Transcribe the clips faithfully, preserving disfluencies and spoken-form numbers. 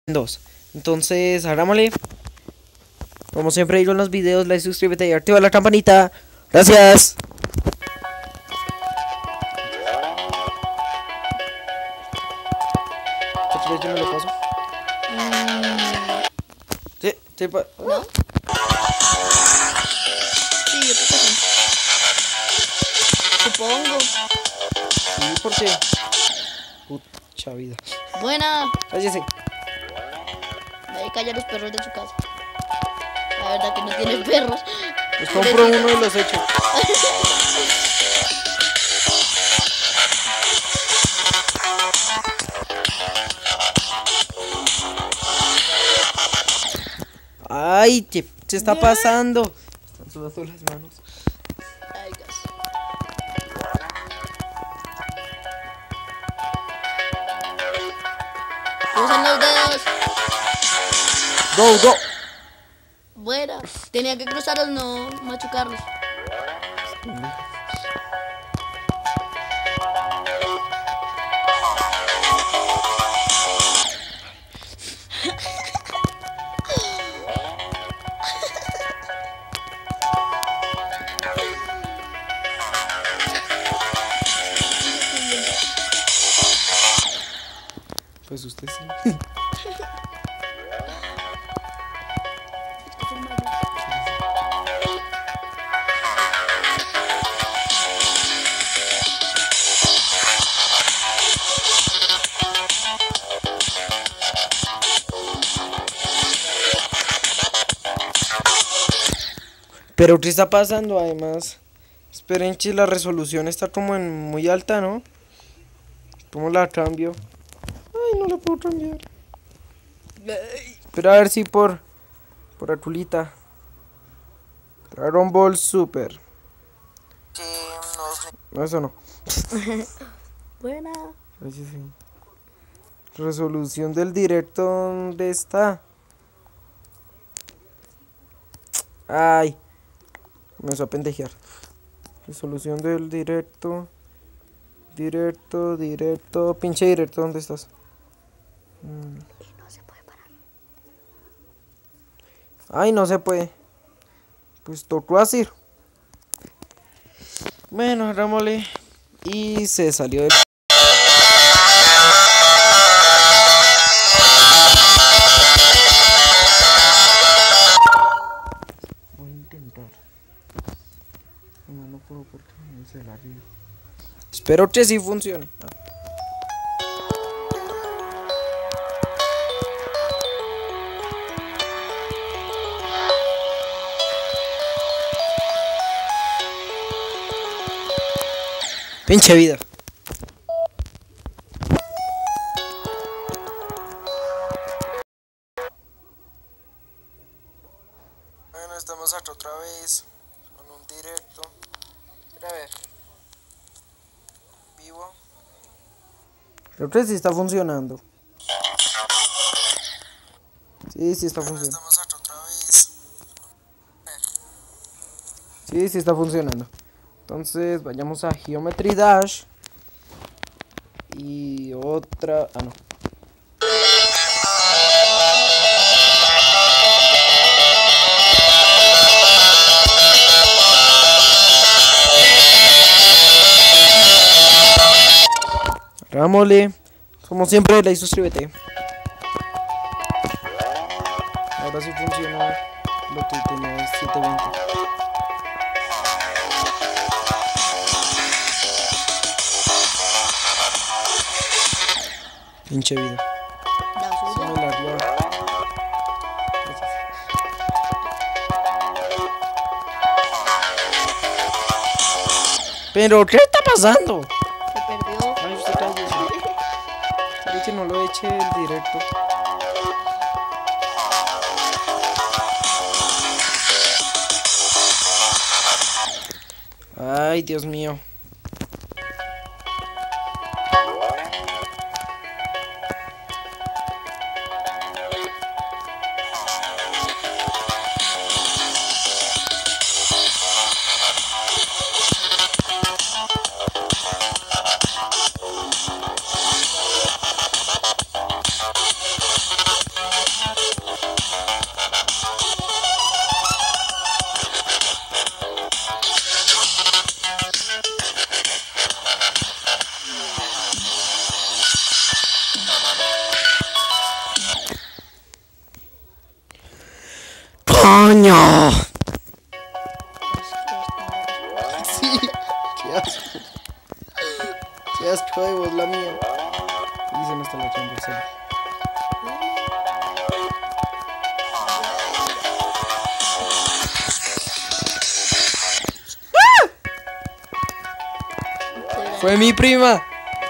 dos. Entonces, hagámosle. Como siempre digo en los videos, like, suscríbete y activa la campanita. Gracias. ¿Yo me lo paso? Mm, Sí, sí, pa ¿no? Sí, yo creo que sí. Supongo. Sí, porque... Pucha vida. Buena. Cállese. Ahí calla los perros de su casa. La verdad que no tiene perros. Pues compro uno y los echo. Ay, ¿qué se está pasando? Están sudando las manos. Ay, gas. Usan los dedos. Go, go. Buena. Tenía que cruzarlos, no machucarlos. Pues usted sí. Pero ¿qué está pasando? Además, esperen que la resolución está como en muy alta, ¿no? ¿Cómo la cambio? Ay, no la puedo cambiar. Espera a ver si por por Aculita. Dragon Ball Super. No, eso no. Buena. Ay, sí, sí. Resolución del directo, ¿dónde está? Ay. Comenzó a pendejear. Resolución del directo. Directo, directo. Pinche directo, ¿dónde estás? Mm. Y no se puede parar. Ay, no se puede. Pues tocó así. Bueno, hagámosle. Y se salió del... Voy a intentar. No, no puedo porque se la río. Espero que sí funcione. Ah. Pinche vida. Bueno, estamos acá otra vez con un directo. A ver. Vivo. Creo que sí está funcionando. Sí, sí está funcionando. Estamos acá otra vez. Sí, sí está funcionando. Entonces vayamos a Geometry Dash. Y otra... Ah, no. Rámole. Como siempre, like, suscríbete. Ahora sí funciona lo que tenía setecientos veinte. Pinche vida. La suya. Sí, me la dio. Pero, ¿qué está pasando? Se perdió. Ay, usted cállese. Espero que no lo eche el directo. Ay, Dios mío. Fue mi prima.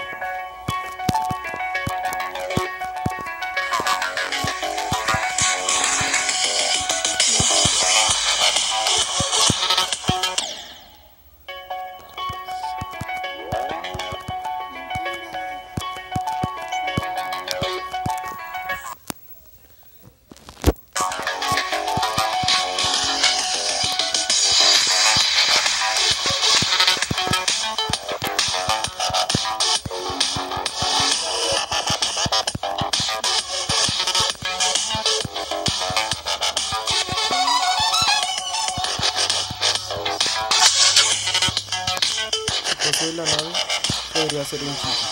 Eso de la nave podría ser un chico.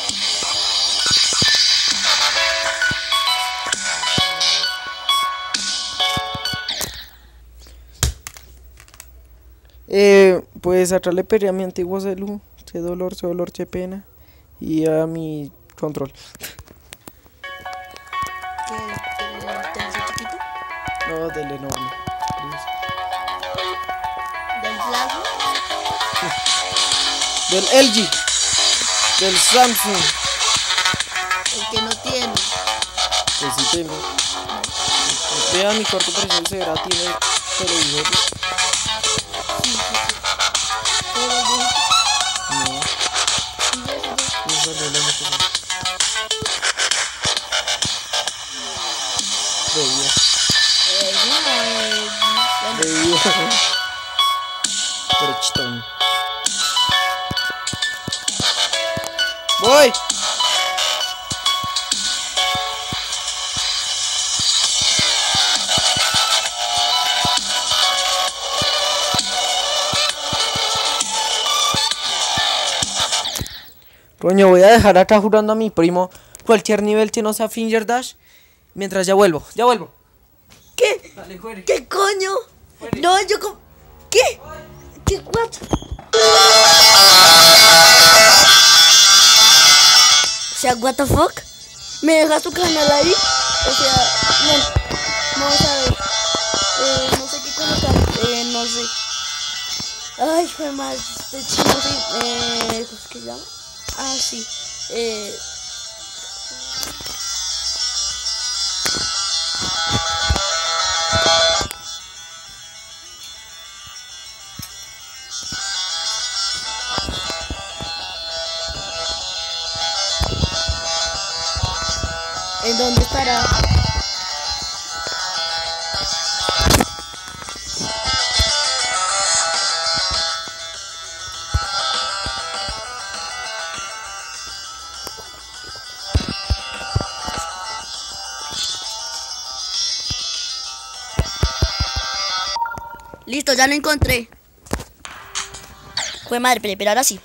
Eh, pues atrás le peleé a mi antiguo celu. Qué dolor, qué dolor, qué pena. Y a mi control. ¿Qué? ¿Te hace chiquito? No, del enorme. ¿Del plasma? Del L G. Del Samsung. El que no tiene. Pues sí tengo. Vea mi cuarto presión se verá, tiene televisor. Sí, sí, sí. ¿Todo el viejito? No, Sí, ya, sí, ya. no salió la nota. Veía, Eh, no, eh, bueno, veía. Pero chitón. ¡Voy! Coño, voy a dejar acá jurando a mi primo cualquier nivel que no sea Finger Dash. Mientras ya vuelvo, ya vuelvo. ¿qué? Dale, juegue. ¿Qué coño? No, yo como... ¿Qué? ¿Qué? What? O sea, what the fuck? ¿Me dejas tu canal ahí? O sea, no. Vamos a ver. Eh, no sé qué colocar. Eh, no sé. Ay, fue mal. Este chino, sí. Eh, ¿cómo es que se llama? Ah, sí. Eh... ¿En dónde estará? Listo, ya lo encontré. Fue madre, pero, pero ahora sí.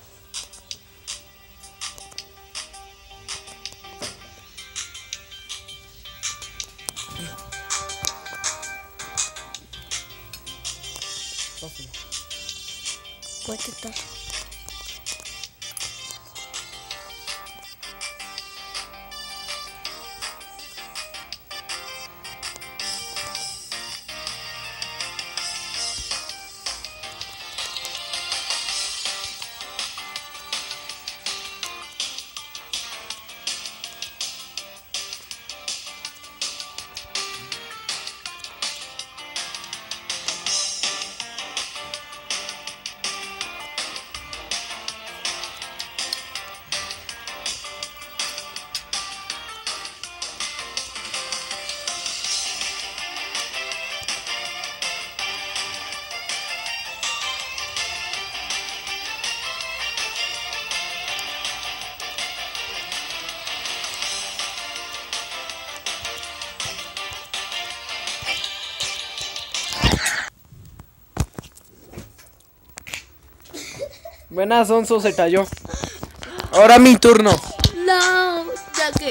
Puede estar. Buenas, Sonso, se cayó. Ahora mi turno. No, ya que.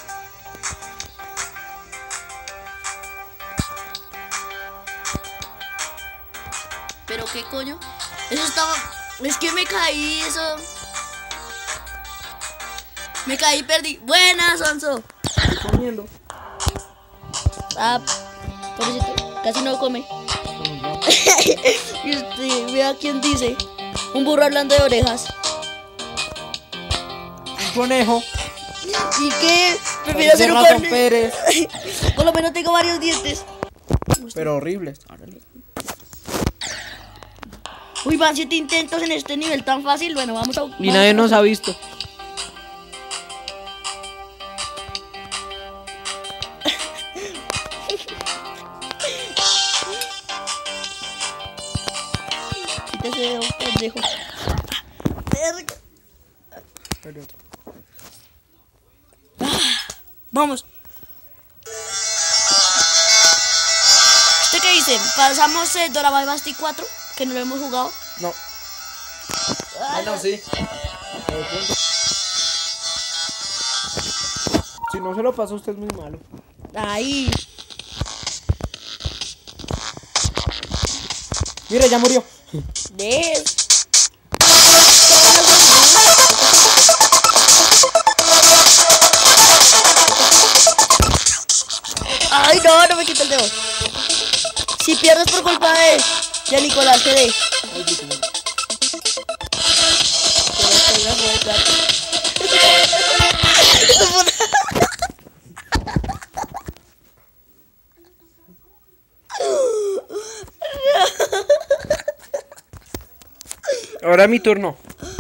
¿Pero qué coño? Eso estaba... Es que me caí, eso... Me caí, perdí. Buenas, Sonso. Estoy comiendo. Ah, pobrecito, casi no come. Y usted, vea quién dice. Un burro hablando de orejas. Un conejo. ¿Y qué? Prefiero ser un Ratón conejo. Pérez. Por lo menos tengo varios dientes. Pero horribles. Uy, van siete intentos en este nivel tan fácil. Bueno, vamos a... Y vamos nadie a- nos ha visto. Quítese de un pendejo. Verga. Vamos. ¿Usted qué dice? ¿Pasamos el Dora Basti cuatro? Que no lo hemos jugado. No. Bueno, sí. Si no se lo pasa, usted es muy malo. Ahí. Mira, ya murió. ¿Ves? Ay, no, no me quita el dedo. Si pierdes por culpa de, de Nicolás G D. Ahora mi turno.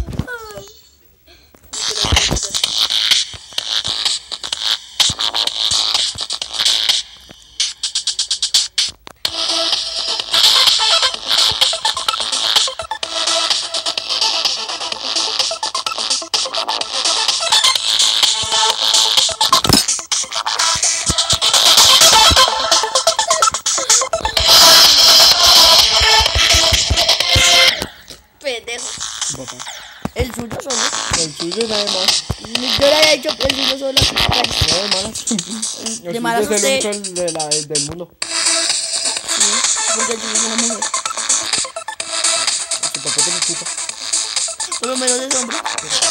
Pendejo. El suyo solo. El suyo es nada más. Yo le había dicho el suyo solo. No, de malas. El De malas suyo es el usted. único de la- del mundo. Porque el suyo es una mujer. Su papá tiene puta. Por lo menos es hombre.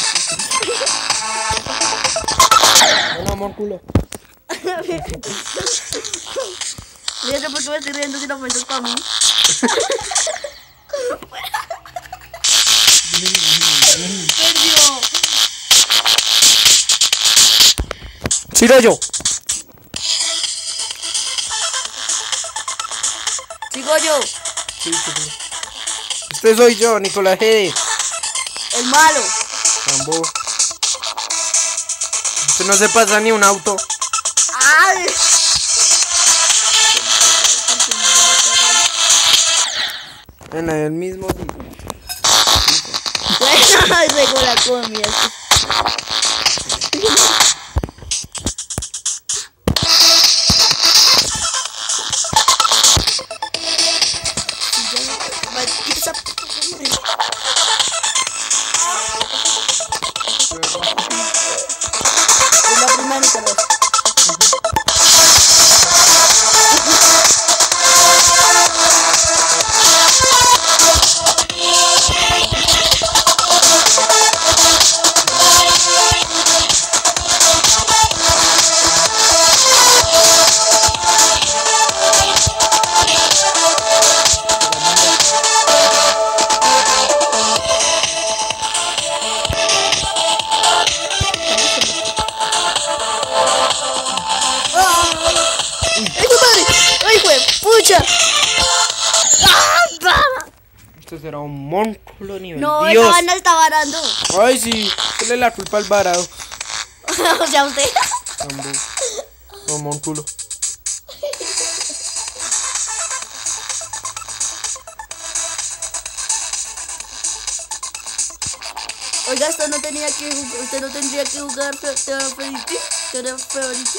Un amor culo. Fíjate por qué me estoy riendo si no me es para mí. Perdió. Sigo yo. Sigo yo. Sí, sí, sí. Este soy yo, Nicolás G D. El malo. Tambo. Este no se pasa ni un auto. ¡Ay! En el mismo sitio. Ay, regó la comida. Es la primera Nicolás. ¡Ay, mi madre! ¡Ay, güey! ¡Pucha! ¡Ah, va! Esto será un monstruo nivel No, Dios. esa vaina está varando. Ay, sí. Dale la culpa al varado. O sea, usted. Tambo. Un monstruo. Oiga, usted no tenía que jugar, usted no tendría que jugar Terraformity. Terraformity.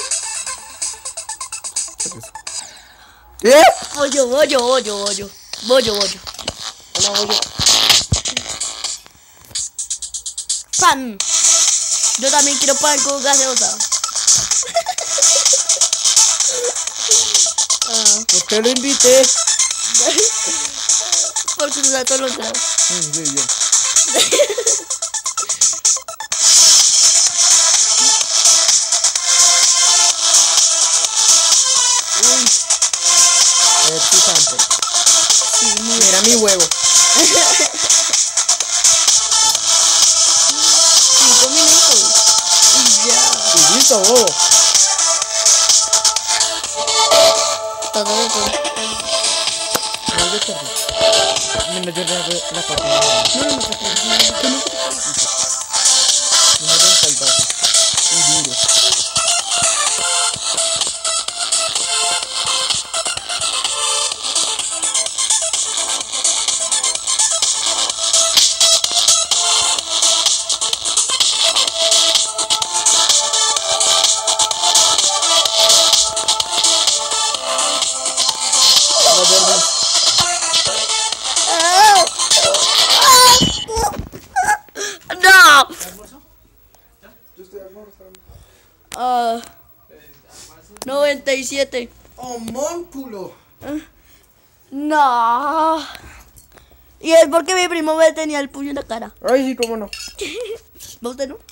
¿Qué? Bollo, bollo, bollo, bollo. Bollo, bollo. Hola, oye. ¡Pan! Yo también quiero pan con gaseosa. Ah, ¿Por qué lo invité? porque usted todos los lados. Mm, sí, bien. Uy, Es picante. sí, muy Mira mi huevo. cinco minutos. listo, bobo. Todo, todo. No, yo perdí. Mira, yo le hago la parte. No, no, no, no, no. Primero el salvaje. Y duro. La verdad. No. Ah, noventa y siete. ¡Homónculo! No. Y es porque mi primo me tenía el puño en la cara. Ay, sí, cómo no. ¿Usted no?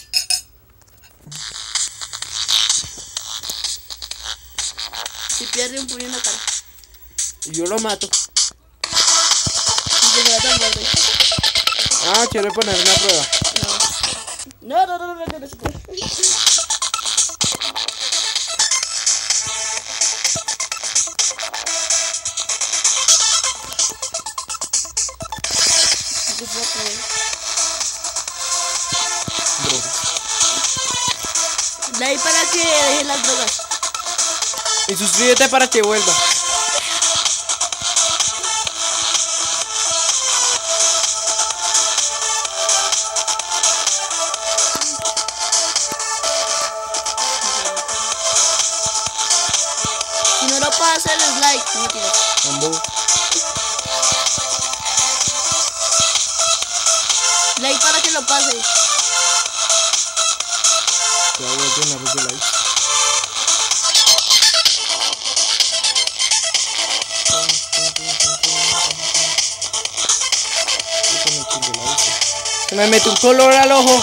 Si pierde un puño en la cara. Y yo lo mato. Y que será tan fuerte. Ah, quiero poner una prueba. No, no, no, no, no, no, no se puede. Qué fuerte, güey. Like para que dejen las drogas. Y suscríbete para que vuelva. Si no lo pasa, les like. No tienes. Ambo. Like para que lo pase. Ya voy a llenar de likes. Se me mete un color al ojo.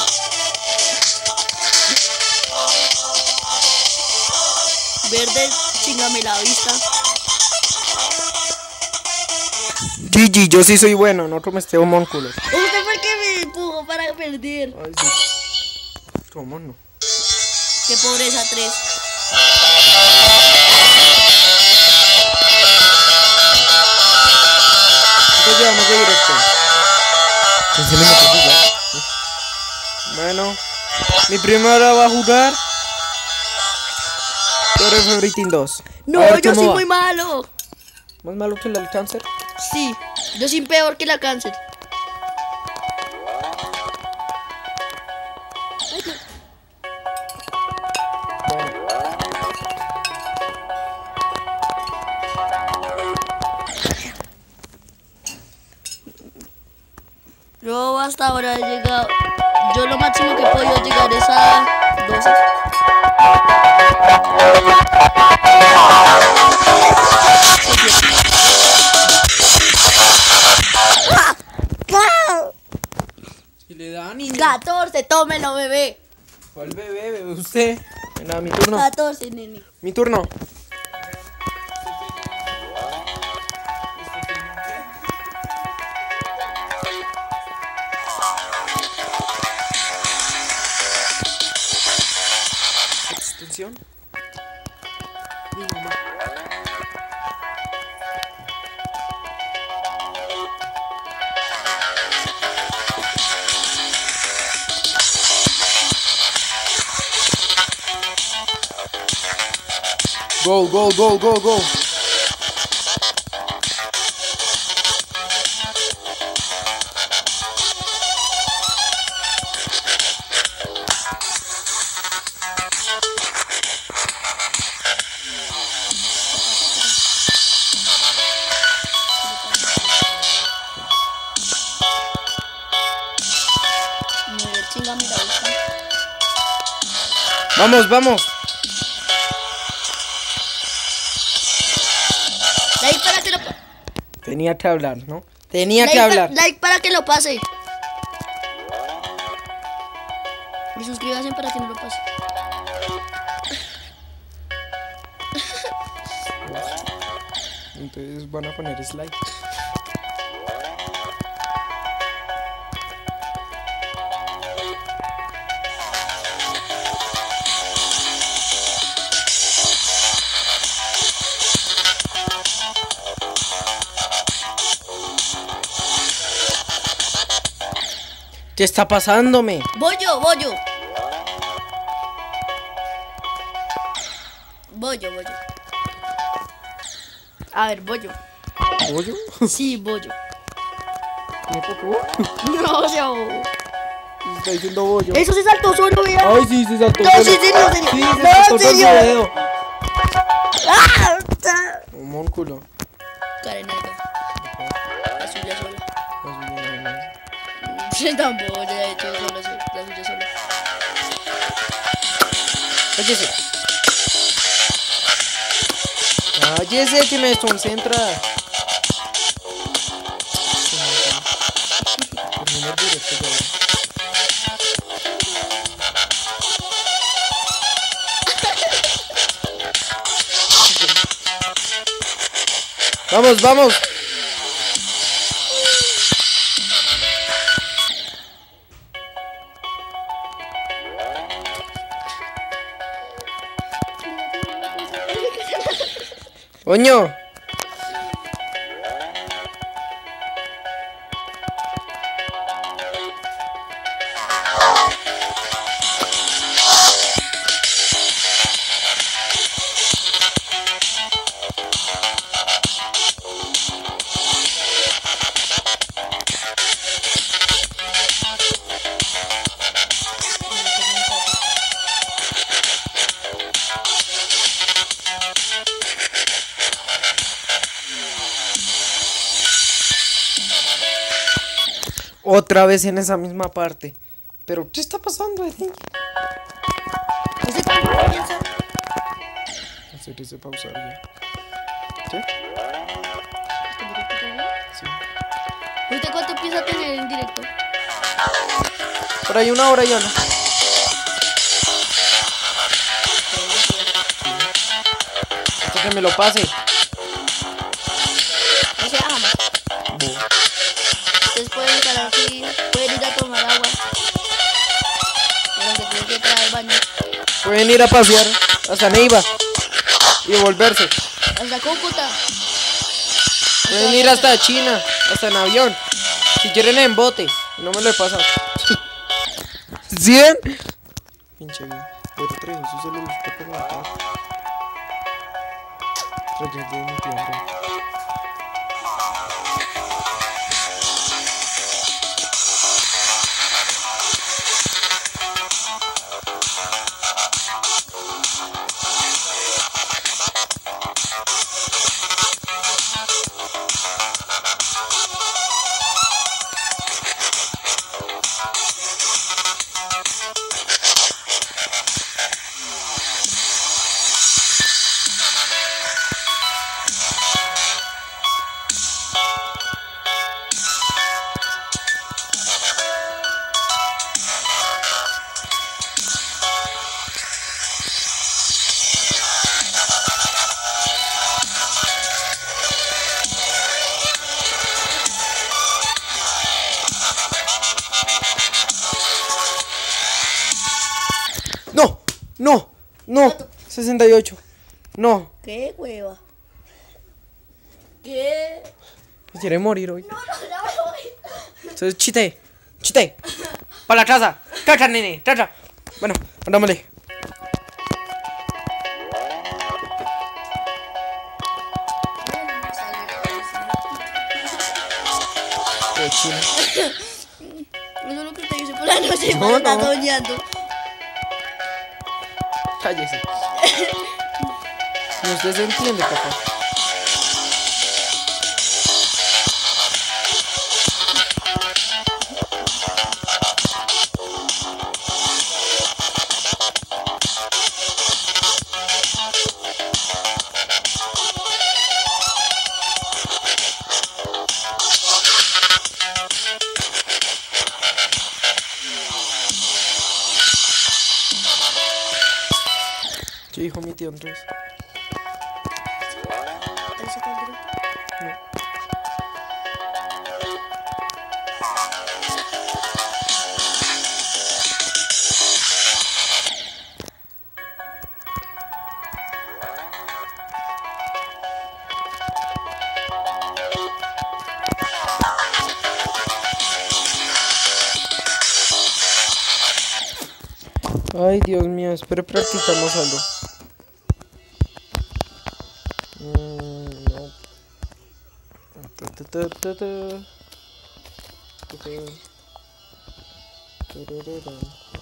Verde, chingame la vista. G G, yo sí soy bueno, no como este homónculo. Usted fue el que me empujó para perder. Ay, sí. ¿Cómo no? Qué pobreza, tres. Entonces llevamos de directo. quince minutos igual. Bueno, mi primera va a jugar Torre Favoriting dos. No, A ver yo cómo soy va. muy malo. ¿Más malo que el cáncer? Sí, yo soy peor que la cáncer. Yo hasta ahora he llegado. Yo lo máximo que he podido llegar es a doce. Si le da niño. catorce, tómelo, bebé. ¿Cuál bebé? ¿Bebe usted? Nada, mi turno. catorce, nene. Mi turno. Extensión. Mi mamá. Go, go, go, go, go. Me chinga mi vista. Vamos, vamos. Like para que lo pa- Tenía que hablar, ¿no? Tenía like que pa- hablar. like para que lo pase. Y suscríbase para que no lo pase. Entonces van a poner slide. ¿Qué está pasándome? Voy yo, voy yo. Voy yo, voy yo. A ver, voy yo. ¿Pollo? Sí, voy yo. ¿Me tocó? No, no. Está diciendo bollo. Eso se saltó solo, vea. Ay, sí, se saltó. No, solo. sí, sí, no, serio. Sí, se No, saltó todo el serio. video. ¡Ah! Está. Un mónculo. Karen, la suya sola. La suya no es. Sí, tampoco, ya he hecho solo, eso, la suya sola. Cállese. Cállese que me desconcentra. Termina el directo ya. Vamos, vamos. Coño. Otra vez en esa misma parte. Pero, ¿qué está pasando, Eddie? ¿Ese cuándo comienza? Hacer ese pausar ya. ¿Sí? Sí. ¿Usted cuánto empieza a tener en directo? Por ahí una hora ya no. Hasta que me lo pase. O sea, jamás. Bo. Ustedes pueden estar aquí, pueden ir a tomar agua. Pero que tienen que entrar al baño. Pueden ir a pasear hasta Neiva y volverse. Hasta Cúcuta. Pueden ir hasta China, hasta en avión. Si quieren en bote. No me lo he pasado. ¿Sí ven? Pinche bien. Pero traigo su celular para matar. Trayendo de mi tienda. No, no, no. sesenta y ocho. No. ¿Qué hueva? ¿Qué? Me quiere morir hoy. No, no, ya me voy. Entonces, chite. Chite. Para la casa. Cacha, nene. Cacha. Bueno, andámosle. Cochino. Eso es lo que usted dice por la noche. No, No, está no. soñando. Cállese. No, usted se entiende, papá. ¿Qué dijo mi tío Andrés? ¿Ese fue el directo? Ay, Dios mío, espero practicamos algo. Mm, no. Ta, ta, ta, ta, ta. Ta, ta. Tarararán.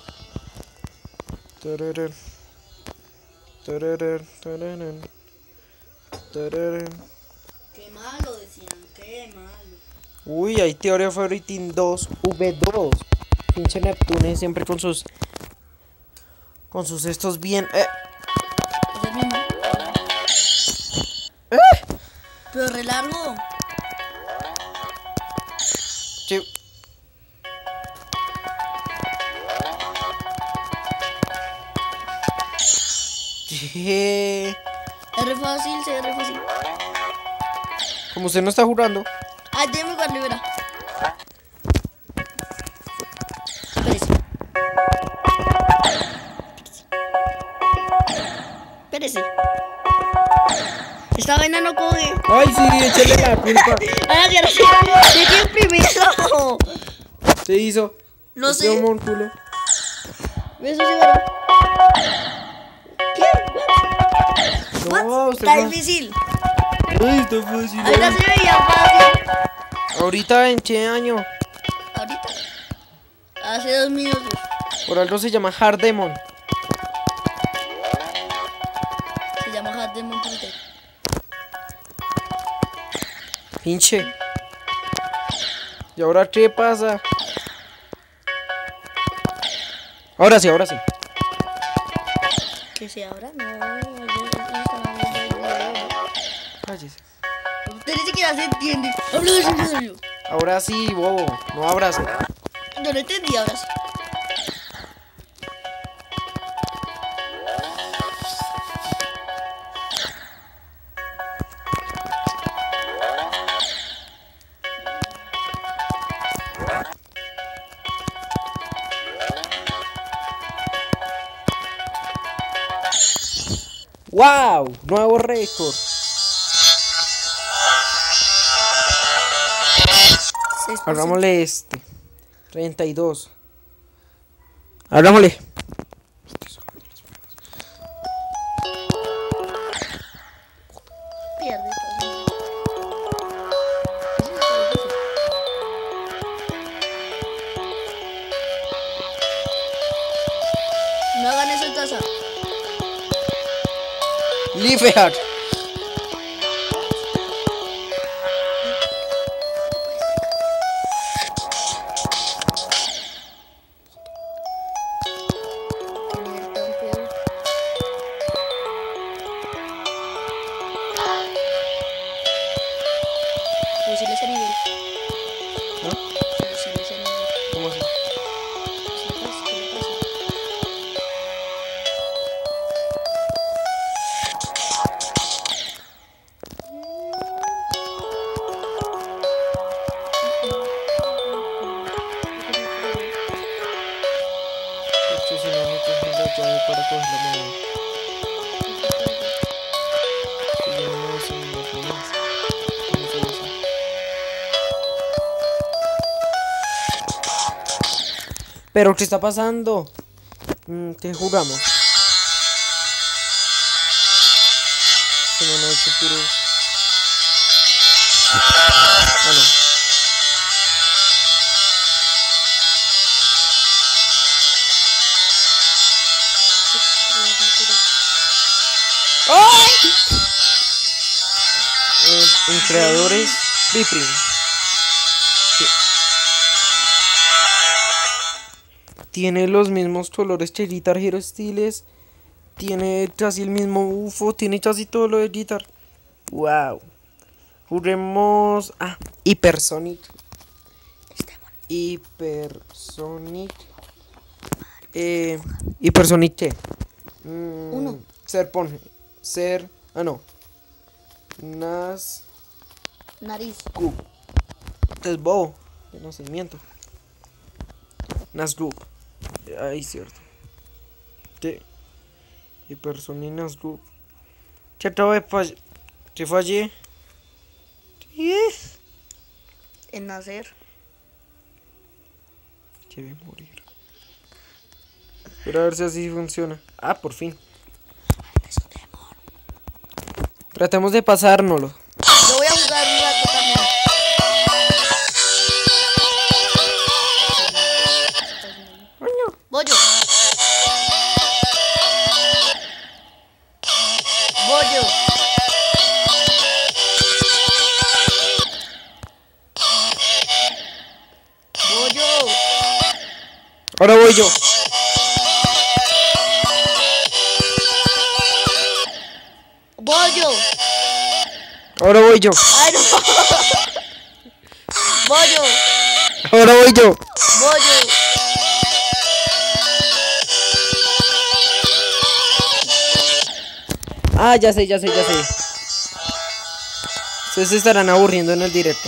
Tararán. Tararán, tararán. Tararán. Qué malo decían, qué malo. Uy, hay Theory of Everything dos V dos. Pinche Neptune siempre con sus con sus estos bien eh. Es el mismo. Pero re largo. Che- Che- Es re fácil, se ve re fácil. Como usted no está jugando. Ah, déjame jugar, libera. Espérese. Espérese. Esta vaina no coge. Ay, sí, échale la culpa. Ah, sí, ahora sí. ¿De quién primero? Se hizo. No Este sé. homúnculo. Eso sí, bueno. ¿Qué? No, usted Está no. difícil. Ay, está fácil. Ahorita ay. se veía fácil. Ahorita en che año. Ahorita. Hace dos minutos. Por algo se llama Hard Demon. Se llama Hat de Montrute. Pinche. ¿Y ahora qué pasa? Ahora sí, ahora sí. Que se abra, no. yo- yo estaba viendo- Cállese. Usted ni siquiera se entiende. Hablo de serio. Ahora sí, bobo. No abras. Yo no entendí ahora sí. ¡Wow! Nuevo récord. seis por ciento. Hagámosle este. treinta y dos. Hagámosle. Pierde todo. No hagan eso en casa. Liefehack. Subirle ese nivel. ¿No? Subirle ese nivel. ¿Cómo así? ¿Qué le pasa? ¿Qué le pasa? Esto si no me coge la llave para coger la moneda. Si yo no me sé la finanza. ¿Cómo se dice? ¿Pero qué está pasando? Mm, ¿Qué jugamos? Se me han hecho puros. Ah, no. ¡Ay! Eh, en creadores Biprim. Sí. Tiene los mismos colores que Guitar Hero Styles. Tiene casi el mismo U F O. Tiene casi todo lo de Guitar. Wow. Juguemos. Ah, Hypersonic. Hypersonic. Eh, Hypersonic ¿qué? Mm, Uno. Ser pon. Ser. Ah, no. Nas. Nariz. Q. Es bobo. De nacimiento. Nazgûl. Ahí cierto. ¿Qué? Hypersonic Nazgûl. ¿Qué acabo de fallar? ¿Qué fallé? ¿Qué? En nacer. Que debe morir. Pero a ver si así funciona. Ah, por fin. Tratemos de pasárnoslo. Yo voy a jugar un rato también. Bollo. Bollo. Bollo. Ahora voy yo. Bollo. Ahora voy yo. Ay, no. Bollo. Ahora voy yo. Bollo. Ah, ya sé, ya sé, ya sé. Ustedes se estarán aburriendo en el directo.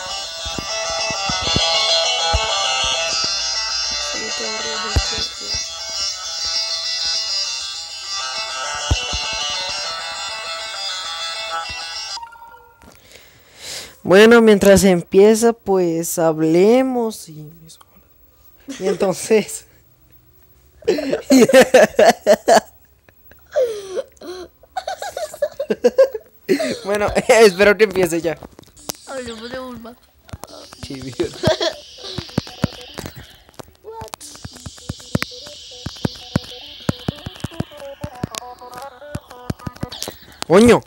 Bueno, mientras empieza, pues hablemos y, y entonces. Bueno, espero que empiece ya. Hablemos de Bulma. Chivido. What? Coño.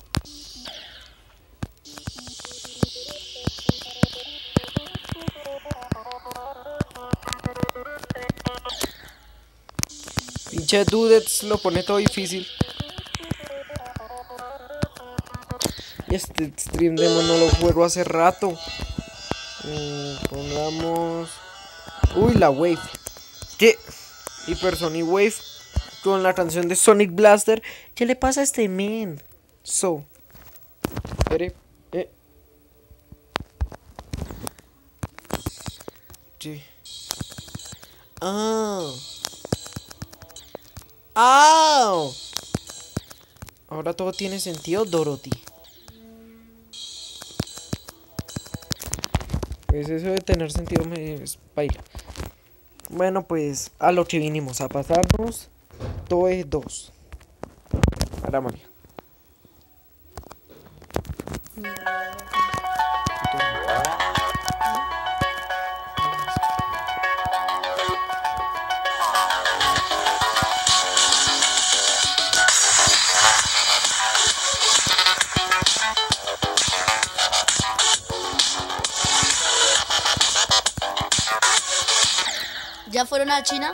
Pinche Dudets lo pone todo difícil. Y este stream demo no lo juego hace rato. Mm, pongamos. Uy, la Wave. ¿Qué? Hyper Sonic Wave. Con la canción de Sonic Blaster. ¿Qué le pasa a este men? So. Espere. Eh. Sí. Ah. ¡Ah! Ahora todo tiene sentido, Dorothy. Pues eso de tener sentido me es baila. Bueno, pues a lo que vinimos a pasarnos. Toe dos. Ahora María. ¿Ya fueron a China?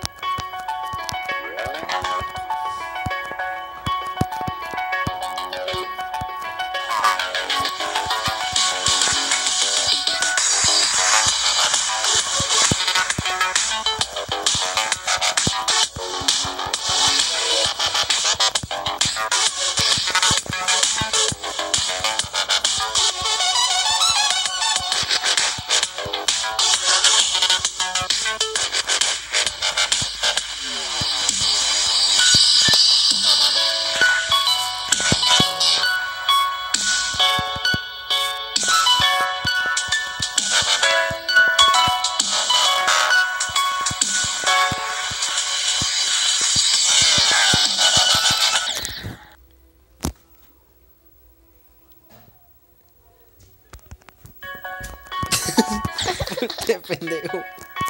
Qué pendejo.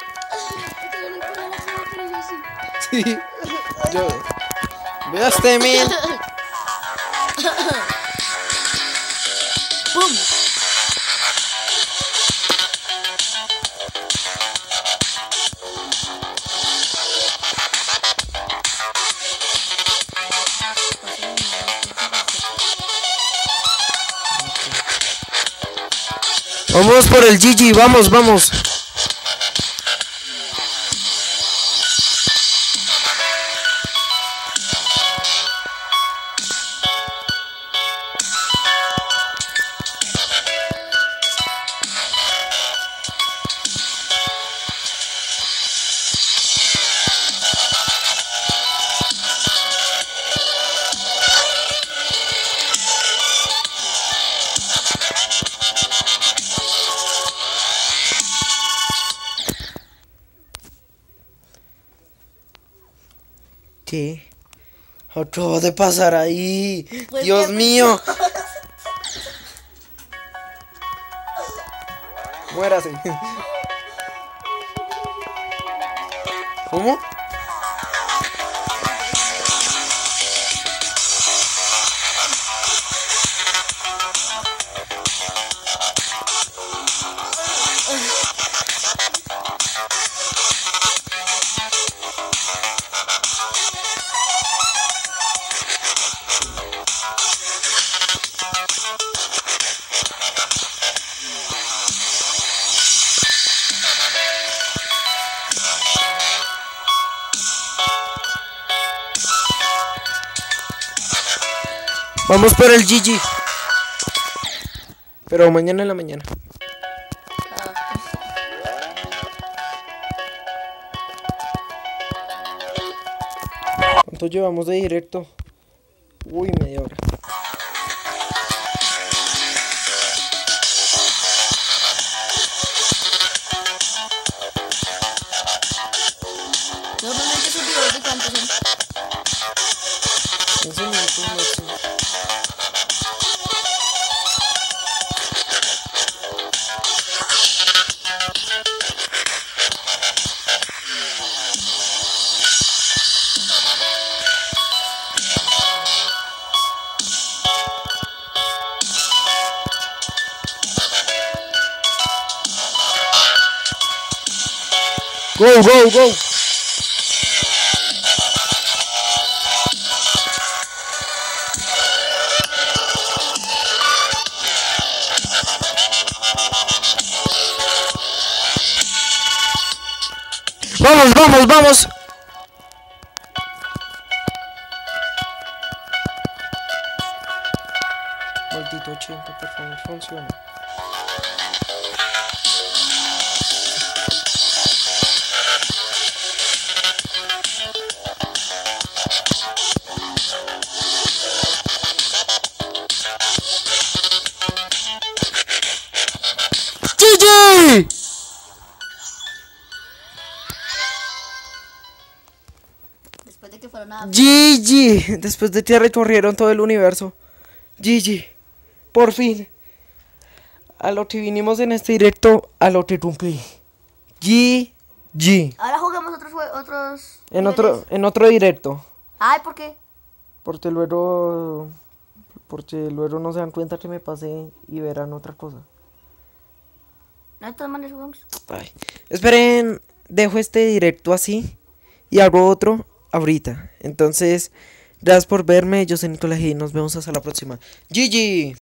Sí. Yo. Vea este men. ¡Pum! Vamos por el G G, vamos, vamos. ¿Qué? Acabo de pasar ahí. Pues Dios qué mío. Muérase. ¿Cómo? Vamos por el G G. Pero mañana en la mañana. ¿Cuánto llevamos de directo? Uy, media hora. Normalmente esos videos de cuántos son. quince minutos máximo. Go, go, go. Vamos, vamos, vamos. Maldito ochenta, por favor, funciona. G G. Después de que fueron a... G G. Después de que recorrieron todo el universo. G G. Por fin. A lo que vinimos en este directo, a lo que cumplí. G G. Ahora jugamos otros jue- otros. En niveles. otro, en otro directo. Ay, ¿por qué? Porque luego. Porque luego no se dan cuenta que me pasé y verán otra cosa. No, de todas maneras jugamos. Ay. Esperen, dejo este directo así y hago otro ahorita. Entonces, gracias por verme. Yo soy Nicolás y nos vemos hasta la próxima. G G.